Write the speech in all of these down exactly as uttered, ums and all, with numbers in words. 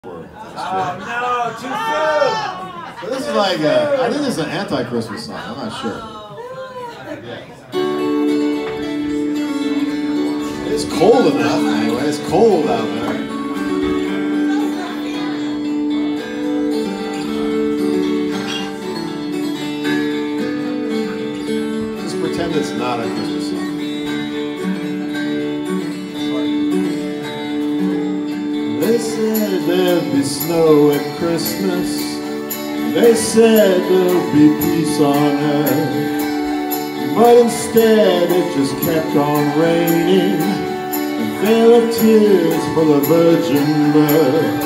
Oh no, too soon! But this is like, a, I think this is an anti-Christmas song, I'm not sure. Yeah. It's cold enough, anyway, it's cold out there. Just pretend it's not a Christmas song. They said there'd be snow at Christmas. They said there'd be peace on earth. But instead it just kept on raining. A veil of tears for the virgin birth.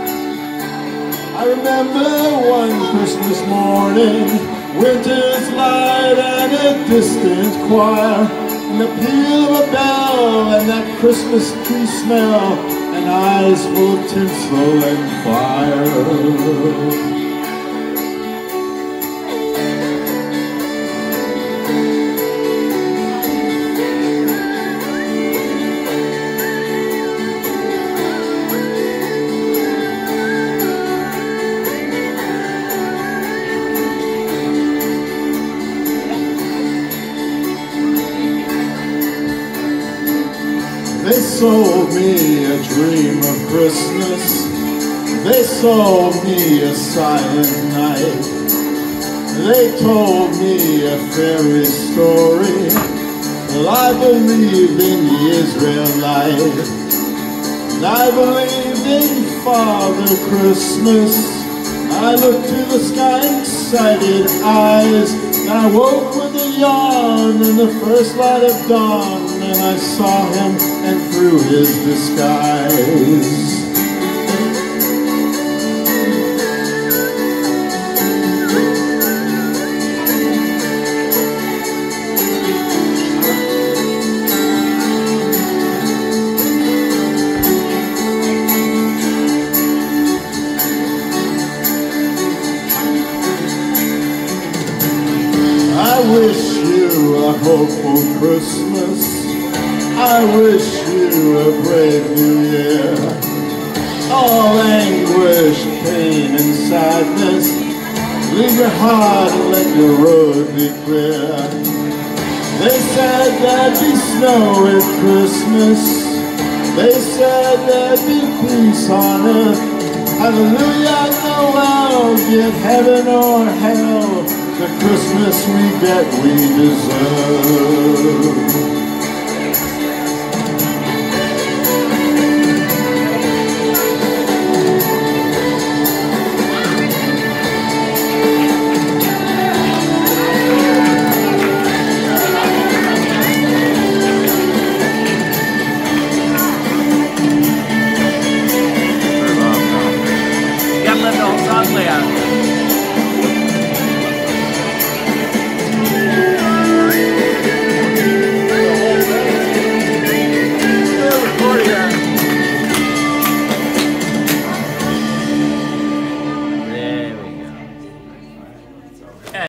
I remember one Christmas morning, winter's light and a distant choir, and the peal of a bell and that Christmas tree smell, and eyes full of tinsel and fire. They sold me a dream of Christmas. They sold me a silent night. They told me a fairy story. Well, I believed in the Israelite. And I believed in Father Christmas. I looked to the sky excited eyes. And I woke with a yawn in the first light of dawn. And I saw him and through his disguise. I wish you a hopeful Christmas. I wish you a brave new year. All anguish, pain and sadness, leave your heart and let your road be clear. They said there'd be snow at Christmas. They said there'd be peace on earth. Hallelujah, Noel, be it heaven or hell, the Christmas we get we deserve. Gotta let the whole song play out.